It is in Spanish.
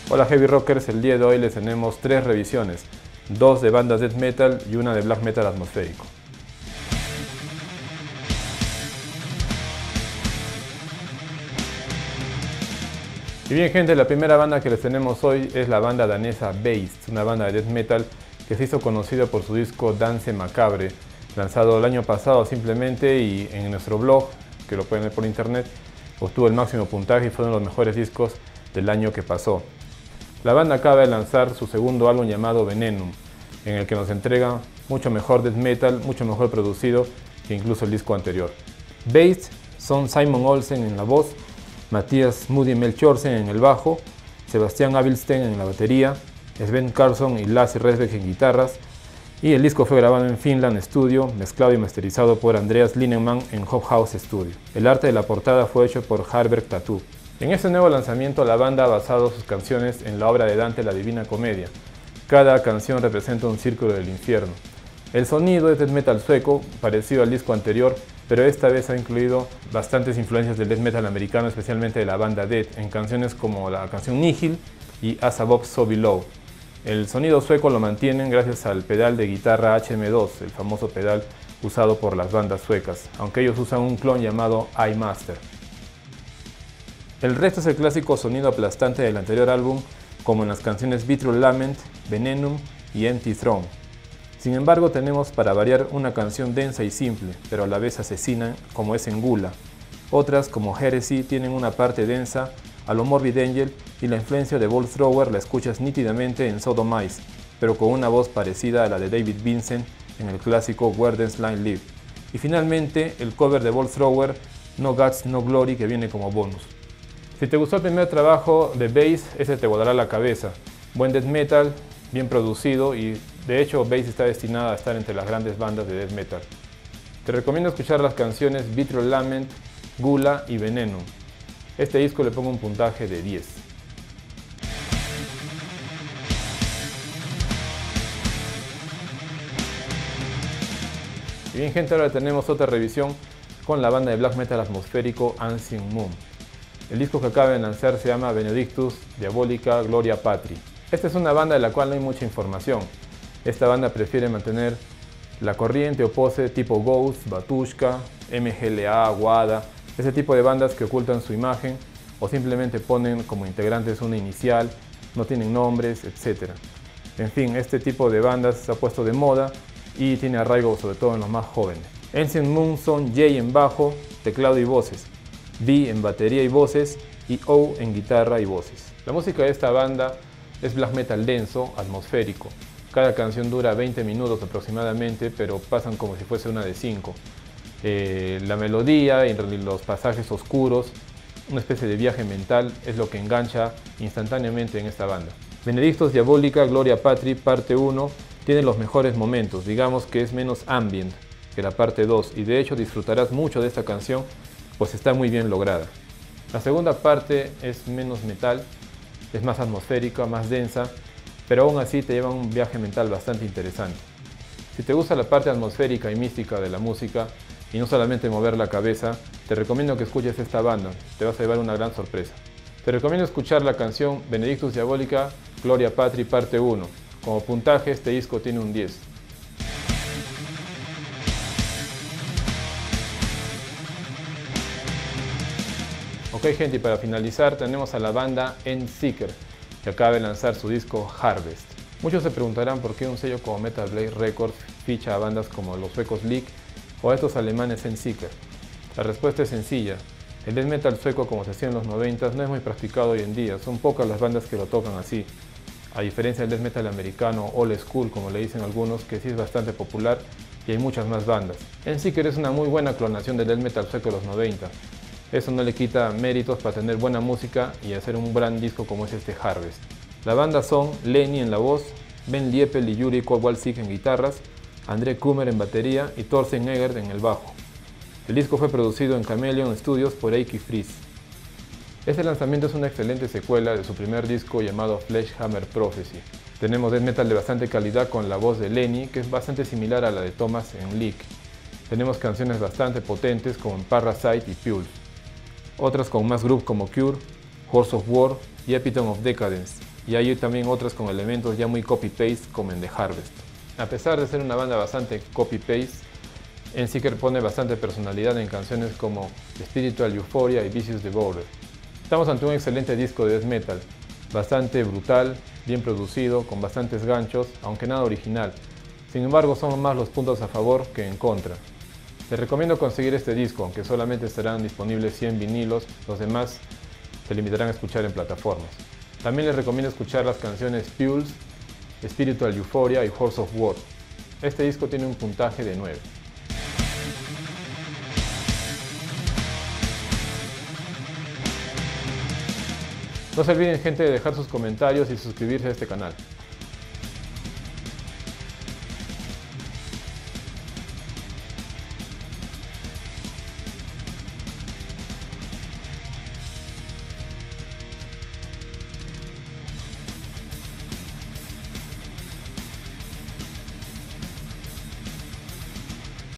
Hola Heavy Rockers, el día de hoy les tenemos 3 revisiones, 2 de bandas death metal y una de black metal atmosférico. Y bien gente, la primera banda que les tenemos hoy es la banda danesa Based, una banda de death metal que se hizo conocida por su disco Dance Macabre, lanzado el año pasado simplemente, y en nuestro blog, que lo pueden ver por internet, obtuvo el máximo puntaje y fue uno de los mejores discos del año que pasó. La banda acaba de lanzar su segundo álbum llamado Venenum, en el que nos entrega mucho mejor death metal, mucho mejor producido que incluso el disco anterior. Based son Simon Olsen en la voz, Matthias Moody Melchorsen en el bajo, Sebastian Abilstein en la batería, Sven Karlsson y Lasse Resbeck en guitarras, y el disco fue grabado en Finland Studio, mezclado y masterizado por Andreas Linnemann en Hofhaus Studio. El arte de la portada fue hecho por Harberg Tattoo. En este nuevo lanzamiento la banda ha basado sus canciones en la obra de Dante La Divina Comedia. Cada canción representa un círculo del infierno. El sonido es death metal sueco, parecido al disco anterior, pero esta vez ha incluido bastantes influencias del death metal americano, especialmente de la banda Death, en canciones como la canción Nihil y As Above So Below. El sonido sueco lo mantienen gracias al pedal de guitarra HM2, el famoso pedal usado por las bandas suecas, aunque ellos usan un clon llamado iMaster. El resto es el clásico sonido aplastante del anterior álbum, como en las canciones Vitriol Lament, Venenum y Empty Throne. Sin embargo, tenemos para variar una canción densa y simple, pero a la vez asesina, como es en Gula. Otras, como Heresy, tienen una parte densa, a lo Morbid Angel, y la influencia de Bolt Thrower la escuchas nítidamente en Sodomize, pero con una voz parecida a la de David Vincent en el clásico Where Dance Line Live. Y finalmente, el cover de Bolt Thrower, No Guts, No Glory, que viene como bonus. Si te gustó el primer trabajo de Based, ese te volará la cabeza. Buen death metal, bien producido, y de hecho Based está destinada a estar entre las grandes bandas de death metal. Te recomiendo escuchar las canciones Vitriol Lament, Gula y Venenum. Este disco le pongo un puntaje de 10. Y bien gente, ahora tenemos otra revisión con la banda de black metal atmosférico Ancient Moon. El disco que acaba de lanzar se llama Benedictus Diabolica Gloria Patri. Esta es una banda de la cual no hay mucha información. Esta banda prefiere mantener la corriente o pose tipo Ghost, Batushka, MGLA, Wada, ese tipo de bandas que ocultan su imagen o simplemente ponen como integrantes una inicial, no tienen nombres, etc. En fin, este tipo de bandas se ha puesto de moda y tiene arraigo sobre todo en los más jóvenes. Ancient Moon son Jay en bajo, teclado y voces, B en batería y voces y O en guitarra y voces. La música de esta banda es black metal denso, atmosférico. Cada canción dura 20 minutos aproximadamente, pero pasan como si fuese una de 5. La melodía y los pasajes oscuros, una especie de viaje mental, es lo que engancha instantáneamente en esta banda. Benedictus Diabolica Gloria Patri, parte 1, tiene los mejores momentos, digamos que es menos ambient que la parte 2, y de hecho disfrutarás mucho de esta canción, pues está muy bien lograda. La segunda parte es menos metal, es más atmosférica, más densa, pero aún así te lleva un viaje mental bastante interesante. Si te gusta la parte atmosférica y mística de la música, y no solamente mover la cabeza, te recomiendo que escuches esta banda, te vas a llevar una gran sorpresa. Te recomiendo escuchar la canción Benedictus Diabolica Gloria Patri parte 1. Como puntaje este disco tiene un 10. Ok gente, y para finalizar tenemos a la banda Endseeker, que acaba de lanzar su disco Harvest. Muchos se preguntarán por qué un sello como Metal Blade Records ficha a bandas como los suecos Leak o a estos alemanes Endseeker. La respuesta es sencilla. El death metal sueco, como se hacía en los 90, no es muy practicado hoy en día, son pocas las bandas que lo tocan así. A diferencia del death metal americano, old school como le dicen algunos, que sí es bastante popular y hay muchas más bandas. Endseeker es una muy buena clonación del death metal sueco de los 90. Eso no le quita méritos para tener buena música y hacer un gran disco como es este Harvest. La banda son Lenny en la voz, Ben Liepel y Yuri Kowalczyk en guitarras, André Kummer en batería y Thorsten Egert en el bajo. El disco fue producido en Chameleon Studios por Eiki Freeze. Este lanzamiento es una excelente secuela de su primer disco llamado Fleshhammer Prophecy. Tenemos death metal de bastante calidad con la voz de Lenny, que es bastante similar a la de Thomas en Leak. Tenemos canciones bastante potentes como en Parasite y Pulse. Otras con más groove como Cure, Horse of War y Epitome of Decadence. y hay también otras con elementos ya muy copy-paste como en The Harvest. A pesar de ser una banda bastante copy-paste, NSYNC pone bastante personalidad en canciones como Spiritual Euphoria y Vicious Devourer. Estamos ante un excelente disco de death metal, bastante brutal, bien producido, con bastantes ganchos, aunque nada original. Sin embargo, son más los puntos a favor que en contra. Les recomiendo conseguir este disco, aunque solamente estarán disponibles 100 vinilos, los demás se limitarán a escuchar en plataformas. También les recomiendo escuchar las canciones Pulse, Spiritual Euphoria y Horse of War. Este disco tiene un puntaje de 9. No se olviden, gente, de dejar sus comentarios y suscribirse a este canal.